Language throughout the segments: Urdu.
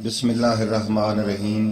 بسم اللہ الرحمن الرحیم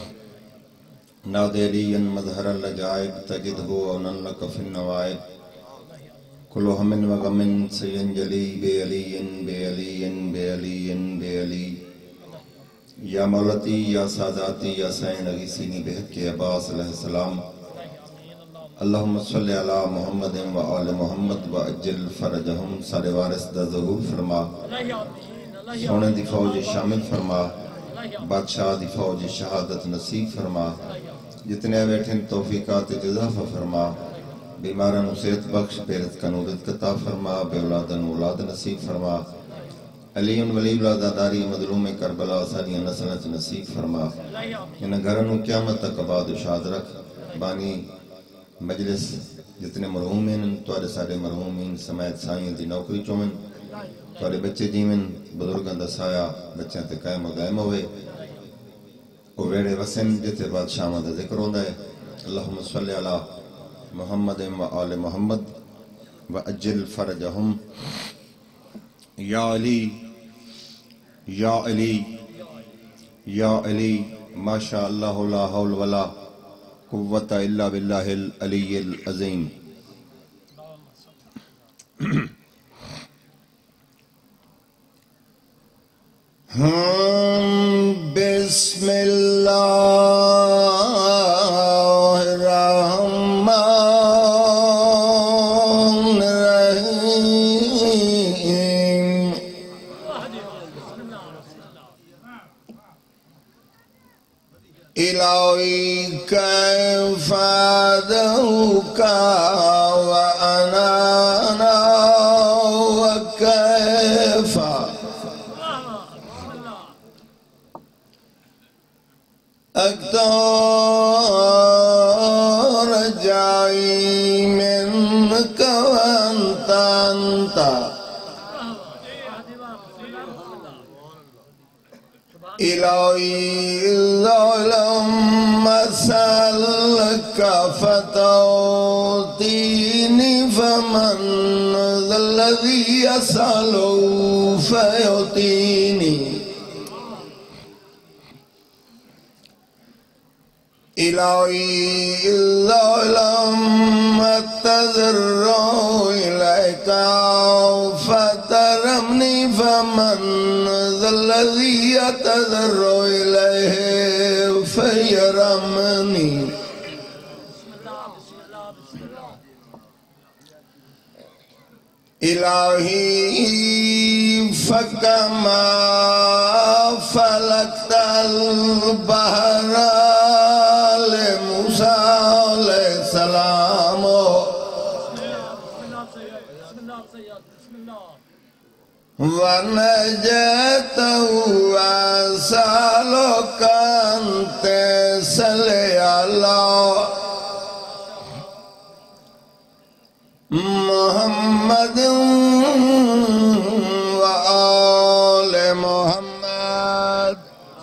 نادیرین مظہر اللجائب تجدہو اونن لک فی النوائب کلو ہمن وغمن سینجلی بے علین بے علین بے علین بے علی یا مولتی یا ساداتی یا سین اغیسینی بحق کے عباس علیہ السلام اللہم صلی علی محمد و آل محمد و اجل فرجہم سارے وارث دا ظہور فرما سونے دی فوج شامل فرما بادشاہ دی فوج شہادت نصیب فرما جتنے بیٹھن توفیقات جزافہ فرما بیمارن صحت بخش بیرت کنورت قطع فرما بے اولادن اولاد نصیب فرما علی ولی اولادہ داری مظلوم کربلا ساری نسلت نصیب فرما ان گھرنو قیامت تک بعد شاد رکھ بانی مجلس جتنے مرحومین توارے سارے مرحومین سمیت سائیں دی نوکری چومن توارے بچے جیمن بزرگان دا سایہ بچیاں تے قائم و دائم ہوئے وہ ویڑے وسن جتے بادشاہ دا ذکر ہوندہ ہے اللہم صلی علی محمد و آل محمد و اجل فرجہم یا علی یا علی یا علی ما شاء اللہ لا حول ولا قوت الا باللہ العلی العظیم بسم اللہ الرحمن الرحیم الہی کیف ادعوک وانا وکیف اکتر جائی منک وانت انت الہی ظلم مسألک فتوتینی فمن ذا الذی یسألو فیوتینی الہی الظلم اتذرو الیک فترمنی فمن ذا الذی اتذرو الیہ فیرمنی الہی فکما فلکت البحر موسیٰ علیہ السلام ونجیتہ وَسَأَلُكَ أَن صلی اللہ محمد وآل محمد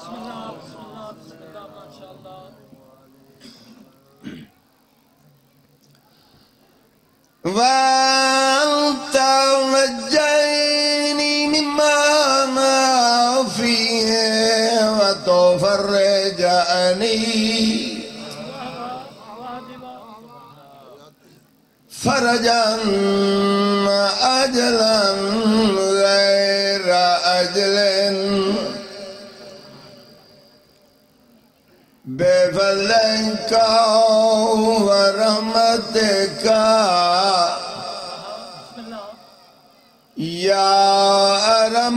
وَأَنْتَ نَجَّيْنِي مِمَّا أَنَا فِيهِ وَتُفَرِّجْ عَنِّي فَرَجًا أَجْلًا غَيْرَ أَجْلٍ بِفَضْلِكَ وَرَحْمَتِكَ یا ارحم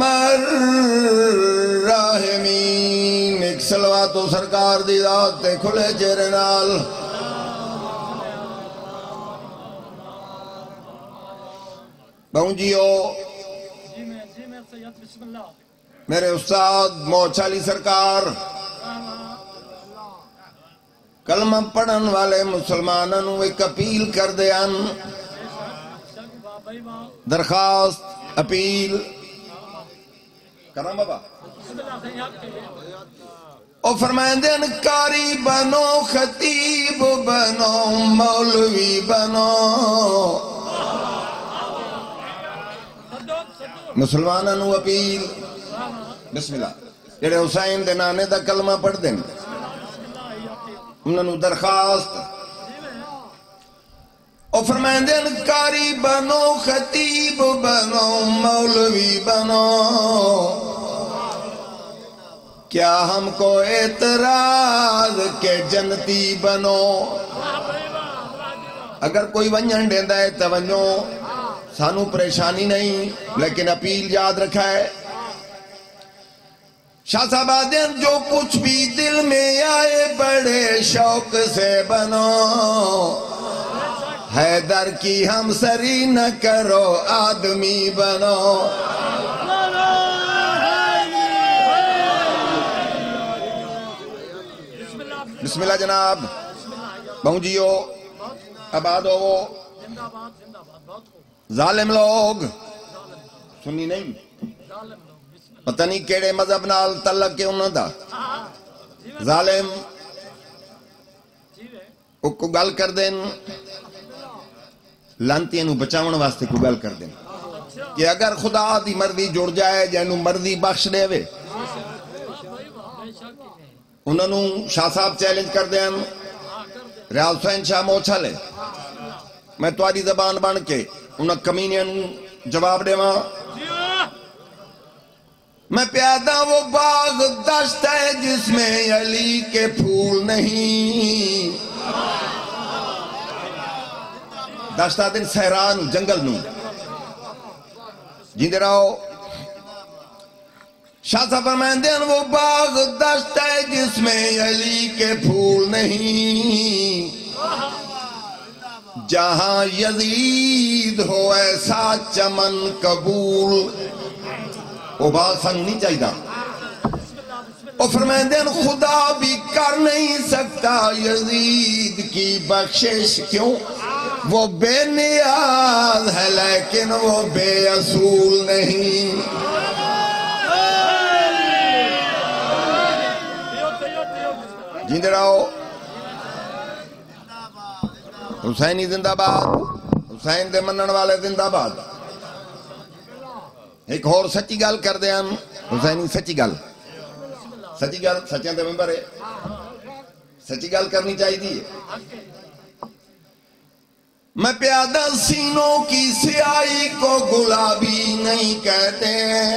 الراحمین ایک صلوات و سرکار دی ذات تے کھلے چہرے نال بہن جیو میرے استاد موچھ علی سرکار کلمہ پڑھن والے مسلمانوں ایک اپیل کر دیان درخواست اپیل کرم بابا او فرمائیں دین کاری بنو خطیب بنو مولوی بنو مسلمانوں اپیل بسم اللہ جڑے حسین دے نانے دا کلمہ پڑھ دیں انہوں نے درخواست اور فرمائیں دیں قاری بنو خطیب بنو مولوی بنو کیا ہم کو اعتراض کہ جنتی بنو اگر کوئی ونجن دیندہ ہے تو ونجو سانو پریشانی نہیں لیکن اپیل یاد رکھا ہے شاہ صاحب آدین جو کچھ بھی دل میں آئے بڑے شوق سے بنو حیدر کی ہم سری نہ کرو آدمی بنو بسم اللہ جناب بہوں جیو آباد ہو ظالم لوگ سنی نہیں پتہ نہیں کیڑے مذہب نال تعلق کے انہوں دا ظالم کو گل کر دیں لانتی انہوں بچاؤن واسطے کو گل کر دیں کہ اگر خدا دی مرضی جڑ جائے جنہوں مرضی بخش دے وے انہوں نے شاہ صاحب چیلنج کر دیں ریاض حسین شاہ موچھا لے میں تواری زبان بن کے انہوں کمینیاں جواب دے ماں میں پیادہ وہ باغ دشت ہے جس میں علی کے پھول نہیں دشتہ دن سہران جنگل نوں جیندے رہو شاہ صاحب فرمائیں دیں وہ باغ دشت ہے جس میں علی کے پھول نہیں جہاں یزید ہو ایسا چمن قبول وہ باغ سنگ نہیں چاہیے اور فرمائیں دیں خدا بھی کر نہیں سکتا یزید کی بخشش کیوں وہ بے نیاز ہے لیکن وہ بے اصول نہیں جیندے رہو حسینی زندہ باد حسین دے منن والے زندہ باد ایک اور سچی گل کر دیں ہم حسینی سچی گل سچیاں دے ممبر ہے سچی گل کرنی چاہیے دی میں پیادہ سینوں کی سیاہی کو گلابی نہیں کہتے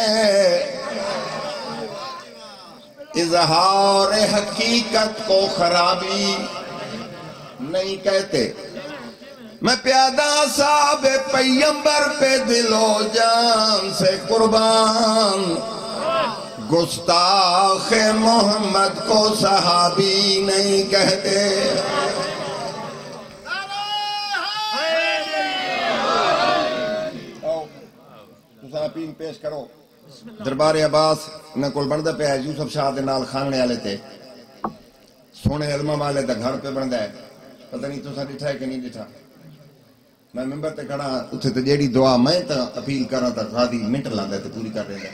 اظہار حقیقت کو خرابی نہیں کہتے میں پیادہ صاحب پیمبر پہ دل و جان سے قربان گستاخ محمد کو صحابی نہیں کہتے اپیل پیش کرو دربار عباس انہیں کول بندہ پہ ہے یوسف شاہ دے نال خاننے والے تھے سونے علمہ والے دا گھر پہ بندہ ہے پتہ نہیں تو سا ڈٹھا ہے کہ نہیں ڈٹھا میں ممبر تے کھڑا اتھے تے جیڑی دعا میں تا اپیل کر رہا تھا خادی منٹ لاندہ تے پوری کر رہے ہیں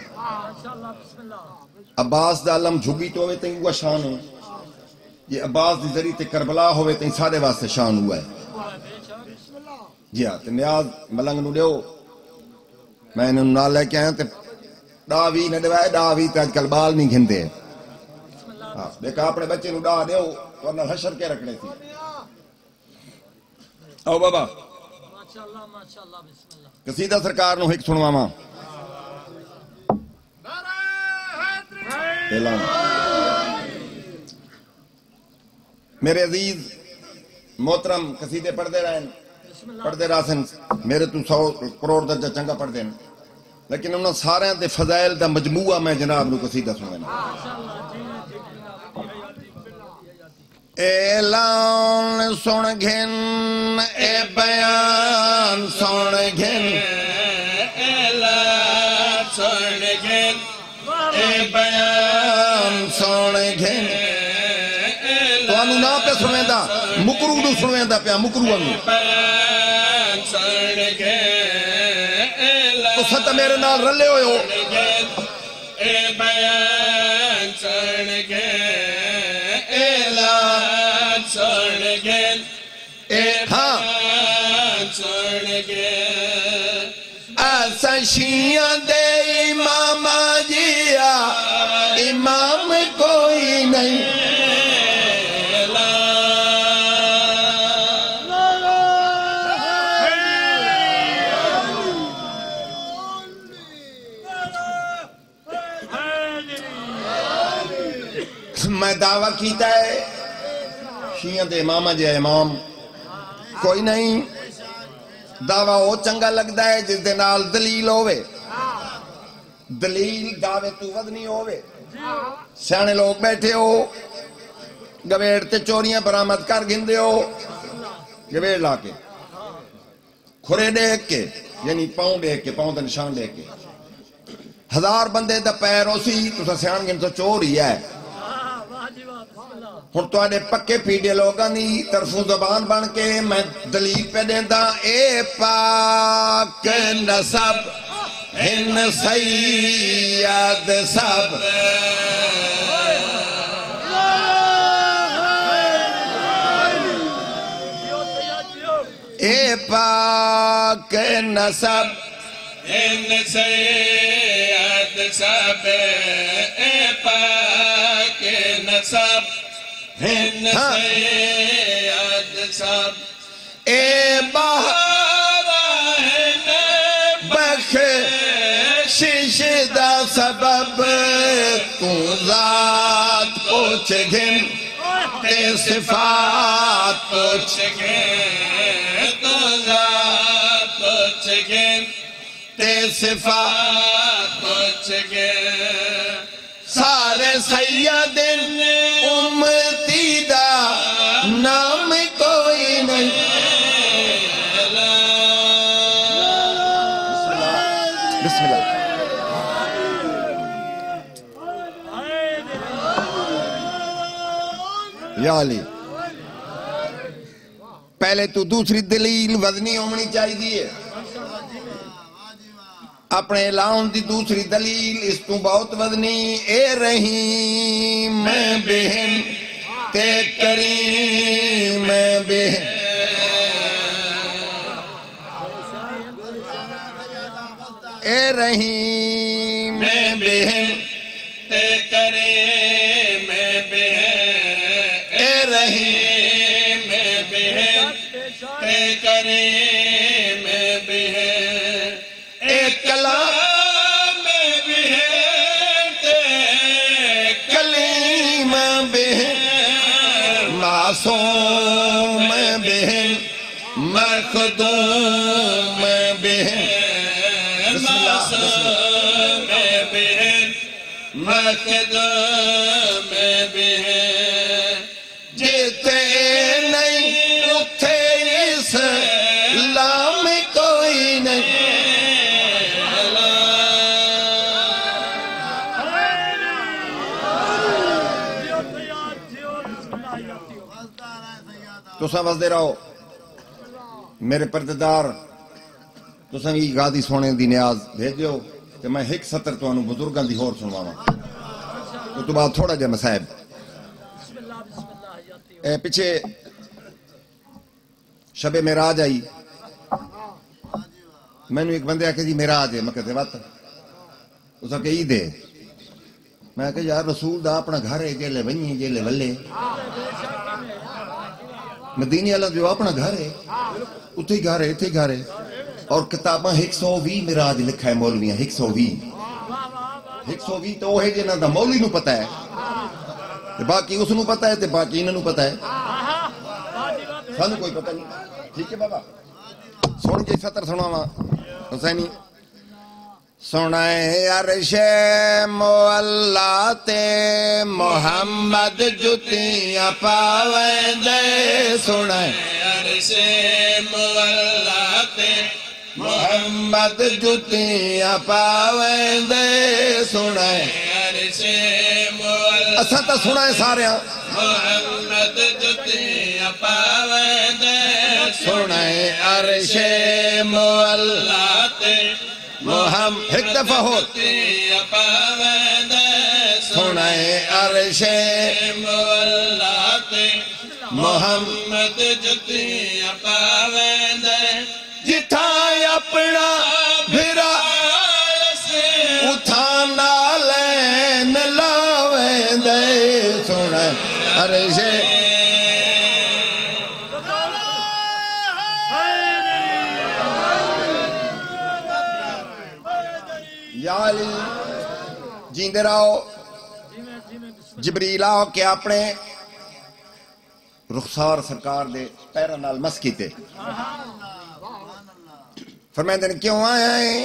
عباس دا علم جھگی تو ہوئے تے ہوا شان ہو یہ عباس دی ذریعے تے کربلا ہوئے تے سارے واسطے شان ہوا ہے جی ہاں تے نیاز ملنگ نو دیو میں انہوں نہ لے کے آیا تے ڈاوی نہ دوائے ڈاوی تے آج کل بال نہیں گھندے دیکھا اپنے بچے نو ڈا دیو ورنہ حشر کے رکھنے تھی او بابا قصیدہ سرکار نو ایک سنوا ماں اعلان میرے عزیز محترم قصیدے پڑھ دے رہے ہیں پڑھ دے راسن میرے تو 100 کروڑ درجہ چنگا پڑھ دے لیکن انہوں سارے دے فضائل دا مجموعہ میں جناب نو قصیدہ سنویں اعلان سن گھن اے بیان سن گھن اعلان سن گھن اے بیان سن گھن تو انہوں نا پہ سنویں دا مکرو دو سنویں دا پہ مکرو انہوں تو ستہ میرے نال رلے ہوئے ہو اے بیان سن گھن اعلان سن گھن اعلان سن گھن ایسا شیعہ دے امام جیا امام میں دعویٰ کیتا ہے شیعہ دے امامہ جے امام کوئی نہیں دعویٰ وہ چنگا لگتا ہے جس دے نال دلیل ہوئے دلیل دعوے تو ودنی ہوئے سیانے لوگ بیٹھے ہو گویڑ تے چوریاں برآمد کر گھندے ہو گویڑ لا کے کھرے دیکھ کے یعنی پاؤں دیکھ کے پاؤں دا نشان دیکھ کے 1000 بندے دا پیر ہو سی تو سیان گن تو چور ہی ہے ہن تو آنے پکے پیڈے لوگاں دی طرفوں زبان بن کے میں دلیل پہ دیندہ اے پاک نسب ہن سید سب اے پاک نسب ہن سید سب اے پاک نسب ہن سید سب اے بخشش دا سبب تو ذات پوچھ گھن تے صفات پوچھ گئے تو ذات پوچھ گئے تے صفات پوچھ گئے سارے سید امتی دا نام کوئی نہیں بسم اللہ یا علی پہلے تو دوسری دلیل وزنی ہونی چاہیے اپنے اعلان دی دوسری دلیل اس تو بہت وزنی اے رحیم میں بہن تے کریم میں بہن اے رحیم میں بہن تے کریم میں بہن اے رحیم میں بہن تے کریم میں بہن اے کلام میں بہن تے کلیم بہن معصوم بہن مخدوم بہن معصوم بہن مخدوم بہن جیتے نہیں اتھے اسلام کوئی نہیں تو سمجھ دے رہو میرے پردیدار تو سنگی گادی سونے دی نیاز بھیجو کہ میں ایک سطر تو انہوں بزرگان دی ہور سنوانا تو بعد تھوڑا جا مسائب پیچھے شب معراج آئی میں نے ایک بندے آکے جی معراج ہے میں کہتے بات اس کا کہ عید ہے میں کہا یار رسول دا اپنا گھر ہے جیلے ونی جیلے ولے مدینی اللہ جو اپنا گھر ہے اتھے گھر ہے اتھے گھر ہے اور کتاباں 120 معراج لکھا ہے مولویاں 120 تو وہ ہے جنہ دا مولوی نو پتہ ہے باقی اس نو پتہ ہے تے باقی انہوں پتہ ہے سانو کوئی پتہ نہیں ٹھیک ہے بابا سن کے سطر سناواں حسینی سنائے عرش مولا تے محمد جتیاں پاویں دے سنائے عرش مولا تے محمد جتیاں پاویں دے سنائے عرش مولا اساں تا سنائے سارے محمد جتیاں پاویں دے سنائے عرش مولا تے محمد ایک دفعہ ہو جتیاں پاویں دے سنائے عرش مولا تے محمد جتیاں پاویں دے جتھا اپنا بھرا اتھا نالین لاویں دے سنائے عرش یا علی جیندے رہو جبریل آ کے اپنے رخسار سرکار دے پیروں نال مس کیتے فرمائندے نے کیوں آیا ہے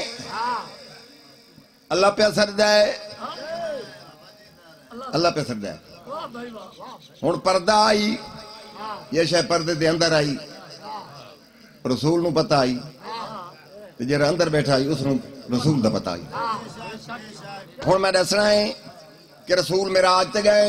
اللہ پہ سردا ہے اللہ پہ سردا ہے ہن پردہ آئی یہ شے پردے دے اندر آئی رسول نو پتہ آئی تے جڑا اندر بیٹھا آئی اس نو رسول دا پتہ آئی ہن میں دسنا ہے کہ رسول معراج تے گئے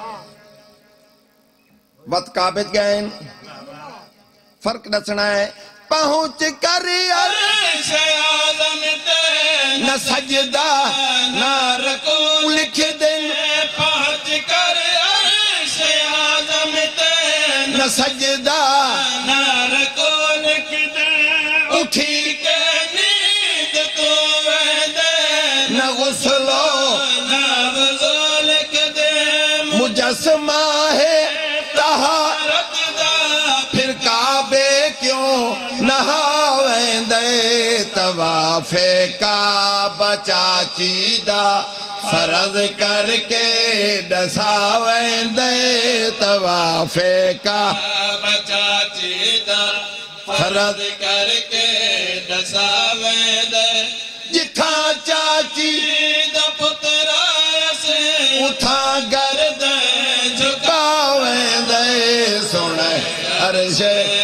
وقت کعبت گئے فرق دسنا ہے پہنچ کر عرش اعظم تے نہ سجدہ نہ رکوع لکھ دن پہنچ کر عرش اعظم تے نہ سجدہ نہ رکوع لکھ دے اٹھی کہ نیند تو وحدے نہ غسلو نہ وضو لکھ دے مجسمہ ہے طہارت دا پھر کعبے کیوں نہاویں دے طواف کعبہ چاچیدہ فرض کر کے ڈساویں دے طواف کعبہ بچا چیدہ فرض کر کے دساویں دے جتھاں چاچی دا پترا سے اتھاں گرد جھکا کاویں دے سنے عرش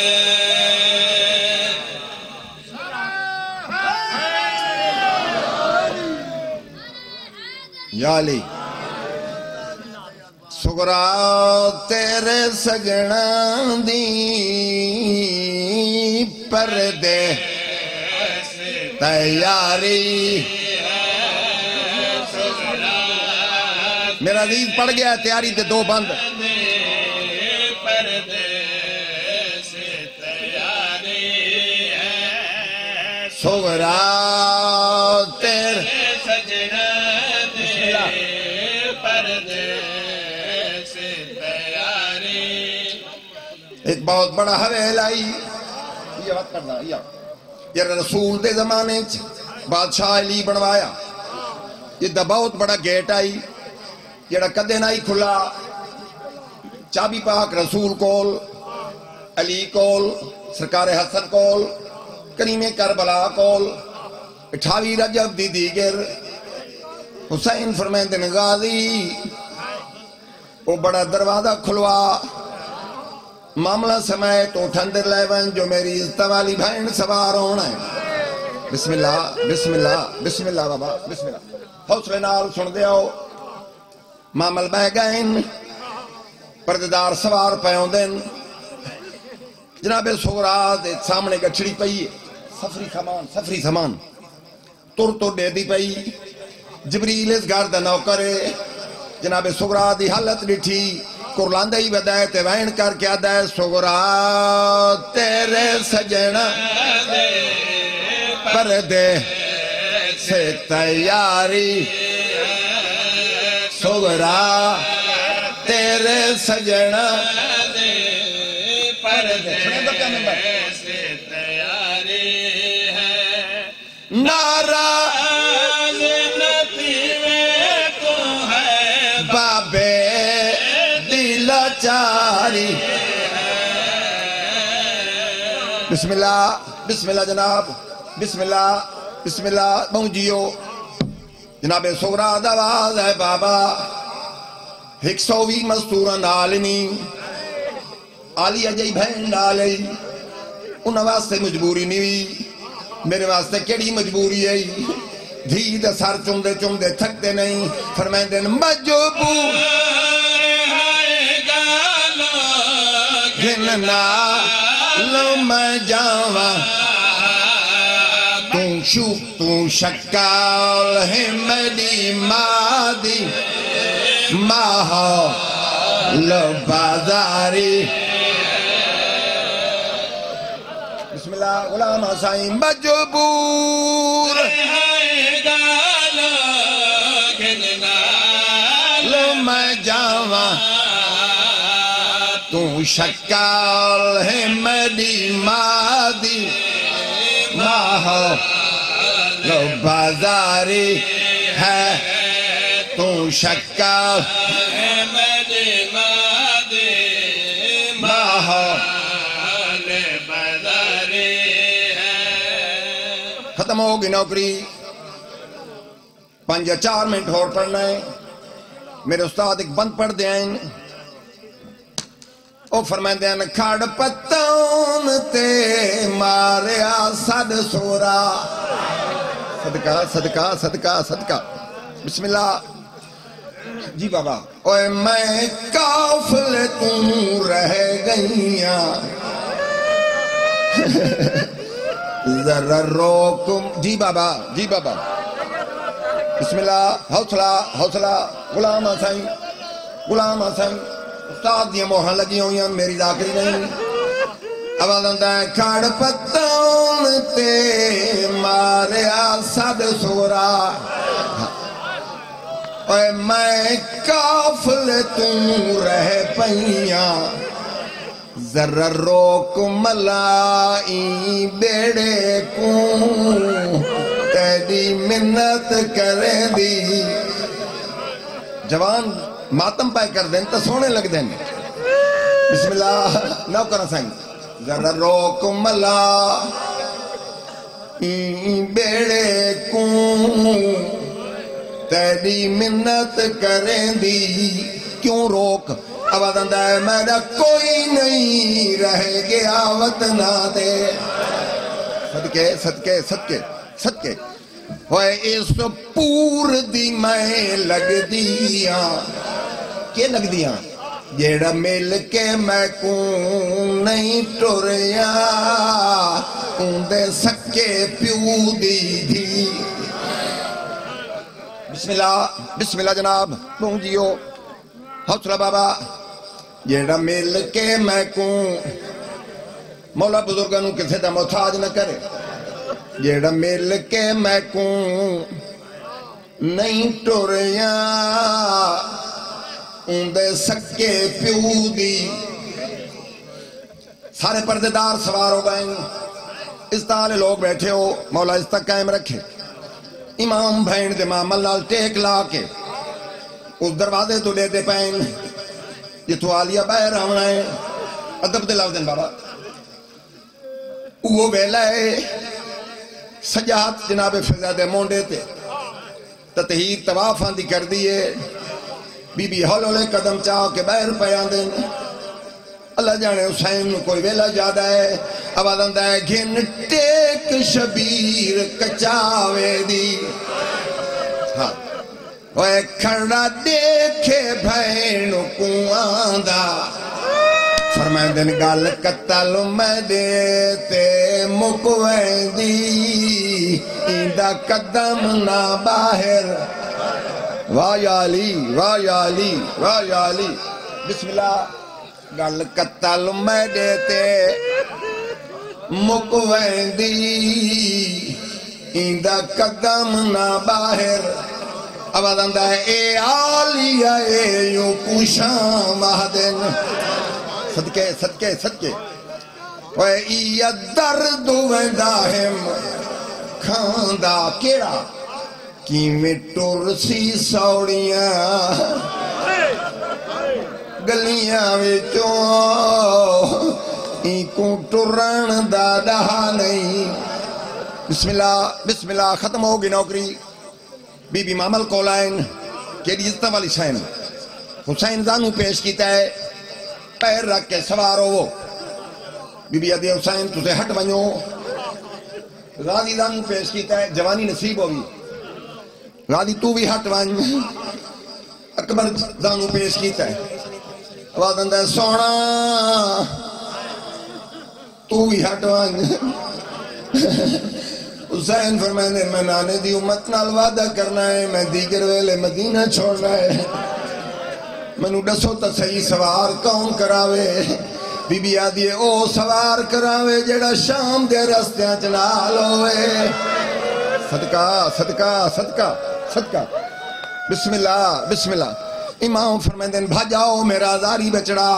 یا علی سغرا تیرے سجنا دی پردے تیاری میرا عزیز پڑ گیا تیاری تے دو بند پردے سے تیاری ہے سغرا تیرے سجنا دے پردے سے تیاری ایک بہت بڑا حویل آئی یہ وقت کرنا یہ رسول دے زمانے بادشاہ علی بنوایا یہ دا بہت بڑا گیٹ آئی جڑا کدے نہ ہی کھلا چابی پاک رسول کول علی کول سرکار حسن کول کریم کربلا کول 28 رجب دی دیگر حسین فرمیندن غازی وہ بڑا دروازہ کھلوا معاملہ سمیت اٹھندر لیون جو میری عزت والی بہن سوار ہونا ہے بسم اللہ بسم اللہ بسم اللہ بابا بسم اللہ حوصلے نال سن دے آؤ معامل بہ گئے پردیدار سوار پیوں دن جناب سغرا دے سامنے گچھڑی پئی سفری سامان تر دے دی پئی جبریل اس گھر دا نوکرے جناب سغرا دی حالت ڈٹھی کرلاندہ ہی بدائے تے وین کر کے آدھائے سغرا تیرے سجنا پردے سے تیاری سغرا تیرے سجنا پردے سے تیاری ہے نعرہ نتی میں تو ہے بابے دل چاری بسم اللہ جناب بسم اللہ بہنجیو جناب سغرا دواز ہے بابا 120 مستورہ نالنی آلی اجائی بہن نالی انہاں واسطے مجبوری نہیں ہوئی میرے واسطے کیڑی مجبوری ہے دھی دا سر چندے تھکتے نہیں فرمائندے مجبور گھننا لو میں جاواں تو شکال ہے میری مادی ماحول بازاری بسم اللہ غلام حسین مجبور لو میں جاواں تو شکال ہے میری مادی ماحول بازاری ہے تو شکا احمد مادے محال بداری ہے. ختم ہوگی نوکری 5 یا 4 منٹ اور پڑھنا ہے. میرے استاد ایک بند پڑھ دے آئیں. او فرمائندے ہیں کھڑ پتون تے ماریا صد سورا. صدقہ صدقہ صدقہ صدقہ. بسم اللہ. جی بابا. اوے میں کافل توں رہ گئیاں ذرا روکم. جی بابا جی بابا. بسم اللہ. حوصلہ حوصلہ. غلام حسین غلام حسین. استاد دیا موہاں لگی ہوئی ہیں میری ذاکری نہیں. آواز آتا ہے کھڑ پتون تے ماریا صد سورا. اے میں کافل توں رہ پئیاں ذرا روک ملائی بیڑے کو تیری منت کریں دی. جوان ماتم پائے کر دیں تو سونے لگ دیں. بسم اللہ. نو کرنا سائیں. ذرا روک ملائی بیڑے کو تیری منت کریں دی. کیوں روک؟ آواز آندہ ہے میرا کوئی نہیں رہ گیا وطنہ دے. صدقے صدقے صدقے صدقے. ہوئے اس پور دی میں لگ دیاں. کیا لگ دیاں؟ جیڑا مل کے میں کون نہیں ٹوریا اندے سکے پیو دی تھی. بسم اللہ بسم اللہ جناب. پونجیو حوصلہ بابا. جیڑا مل کے میں کون مولا بزرگانوں کسے دا محتاج نہ کرے. جیڑا مل کے میں کون نہیں ٹوریا اندے سکے پیو دی. سارے پردے دار سوار ہو گئے. اس طالع لوگ بیٹھے ہو. مولا اس تک قائم رکھے. امام بھین دے مامل لال ٹیک لا کے اس دروازے تو لے دے پائیں جتو آلیا باہر آونا ہے. ادب دے لفظ دیں بابا. وہ بیلا ہے سجاد جناب فضا دے مونڈے تے تطہیر طواف آندی کر دیئے. بی بی ہولو لے قدم چاہ کے باہر پیان دیں. اللہ جانے حسین کوئی ویلا جادہ ہے. آواز آندہ ہے گھن ٹیک شبیر کچاوے دی. ہاں اوے کھڑا دیکھے بھین کو آندہ. فرمائیں دن گال قتل میں دیتے مکویں دی ایندہ قدم نہ باہر. واہ یا علی واہ یا علی واہ یا علی. بسم اللہ. گال قتل میں دیتے مکویں دی ایندہ قدم نہ باہر. آواز آندہ ہے اے آلیہ اے یوں پوشاں مہدن. صدقے صدقے صدقے. وے یہ درد ویندہ ہم کھاندہ کیڑا کی میں ٹرسی سوڑیاں گلیاں وچوں کو ٹرن دادا نہیں. بسم اللہ بسم اللہ. ختم ہوگی نوکری. بی بی مامل کولائن کیڑی عزت والی شائن. حسین زانو پیش کیتا ہے. پیر رکھ کے سوار ہو. بی بی عدی حسین تُسے ہٹ ونیو. غازی زانو پیش کیتا ہے. جوانی نصیب ہوگی. غازی تو بھی ہٹ ون. اکبر زانو پیش کیتا ہے. آواز اندہ ہے سونا تو بھی ہٹ ون. حسین فرمائے میں نانے دی امت نال وعدہ کرنا ہے میں دیگر ویلے مدینہ چھوڑنا ہے. منو ڈسو تا صحیح سوار کون کراوے. بی بی آدھی او سوار کراوے جڑا شام دے رستیاں چنال ہوئے. صدقہ صدقہ صدقہ صدقہ. بسم اللہ بسم اللہ. امام فرمائیں دن بھاجاؤ میرا زاری بچڑا.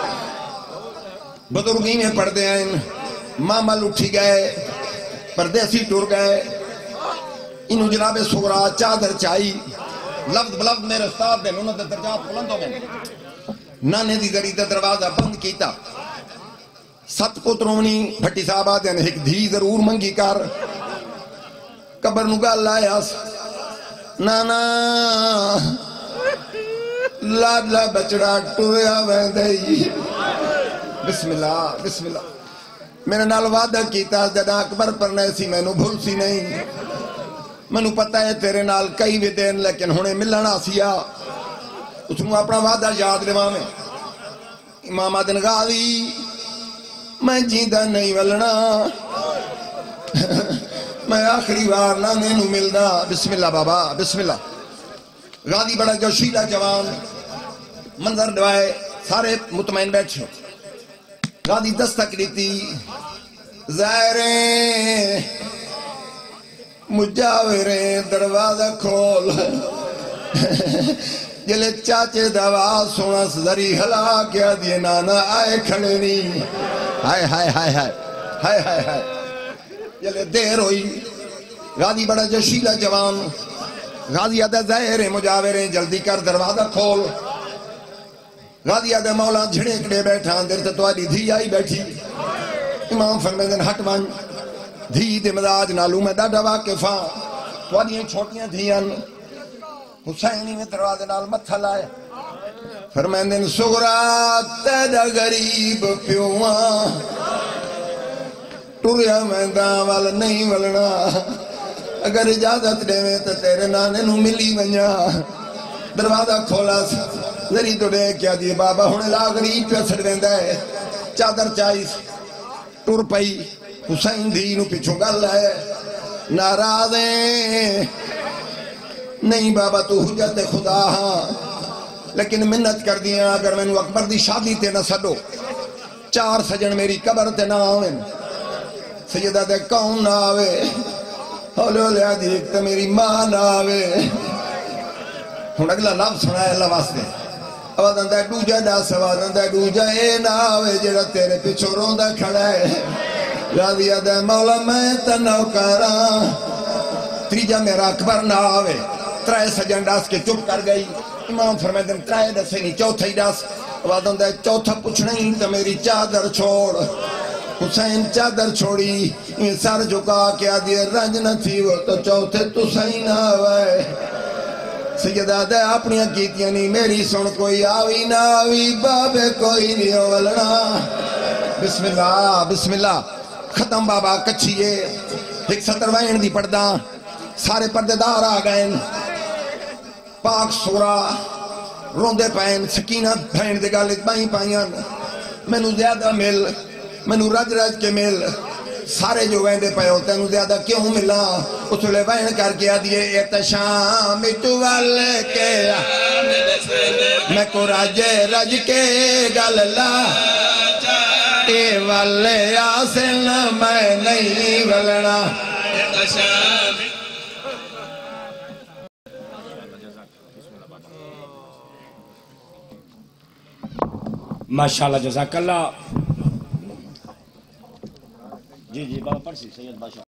بزرگی میں پڑھ دے ہیں. مامل اٹھی گئے. پردیسی ٹور گئے. انہوں جناب سغرا چادر چائی. لفظ بلفظ میرے استاد دے انہوں نے درجات بلند ہو گئے نانے دی ذریعے دا دروازہ بند کیتا 7 پترونی بھٹی صاحب آدھے نے ایک دھی ضرور منگی کر قبر نو گل آیا نانا لاڈلا بچڑا ٹریا ویندے بسم اللہ بسم اللہ میرے نال وعدہ کیتا جدا اکبر پڑھنے سی میں نو بھول سی نہیں میں نو پتہ ہے تیرے نال کئی بھی دین لیکن ہونے ملنا سیا اس میں اپنا وعدہ یاد لوا میں امام آدن غازی میں جیندہ نہیں ولنا میں آخری بار نانے نو ملنا بسم اللہ بابا بسم اللہ غازی بڑا جوشیلا جوان منظر دوائے سارے مطمئن بیٹھے غازی دستک دیتی زائریں مجاوریں دروازہ کھول جلے چاچے دوا سونا سزری ہلا کیا دیے نانا آئے کھڑے نہیں ہائے ہائے ہائے ہائے ہائے ہائے ہائے جلے دیر ہوئی غازی بڑا جوشیلا جوان غازی آدھا زہریں مجاوریں جلدی کر دروازہ کھول غازی آدھا مولا جھڑیکڑے بیٹھا اندر سے تواری دھی آئی بیٹھی امام فرمیدن ہٹ بان دھی دے مزاج نالو میں ڈاڈا واقفاں تواری چھوٹیاں دھیاں حسینی میں دروازے نال متھا لائے فرمیدن سغرا تیدا غریب پیواں ٹریا مینداں وال نہیں ولنا اگر اجازت دے میں تو تیرے نانے نو ملی ونجا دروازہ کھولا ذری تو دے کیا دیے بابا ہونے لاغری پہ سڑ ویندہ ہے چادر چائیس ٹور پئی حسین دھی نو پچھو گل ہے ناراضیں نہیں بابا تو حجت خدا ہاں لیکن منت کر دیا اگر میں نو اکبر دی شادی تے نہ سڈو 4 سجن میری قبر تے نہ آویں سیدہ دے کون نہ آوے ہولے ہولے آدھی ایک تو میری ماں نہ آوے ہون اگلا لفظ سنا ہے اللہ واسطے آواز اندہ ڈوجہ ڈاس آواز اندہ ڈوجہ اے نہ آوے جڑا تیرے پچھو روندہ کھڑا ہے غازی آدھا مولا میں تنو کراں تریجہ میرا اکبر نہ آوے 3 سجن ڈاس کے چپ کر گئی امام فرمیدن 3 ڈسے نہیں چوتھا ہی ڈاس آواز اندہ چوتھا پوچھ نہیں تو میری چادر چھوڑ حسین چادر چھوڑی سر جھکا کیا دیے رنج نہ تھی وہ تو چوتھے تو صحیح نہ آوے سیدہ دے اپنی کیتیاں نہیں میری سن کوئی آوی نہ آوی بابے کوئی نہیں ولنا بسم اللہ بسم اللہ ختم بابا کچھئے ایک 70 وین دی پردہ سارے پردے دار آ گئے پاک سورا روندے پین سکینہ بھین دے گالت بائیں پائیاں میں نو زیادہ مل میں نو رج رج کے مل سارے جو ویندے پہ ہوتے ہیں زیادہ کیوں ملا اس لئے وین کر کے دیئے اتشام تو والے کے میں کو رج رج کے گللا اے والے آسن میں نہیں ولنا ماشاءاللہ جزاک اللہ جی بابا پڑھ سی سید بادشاہ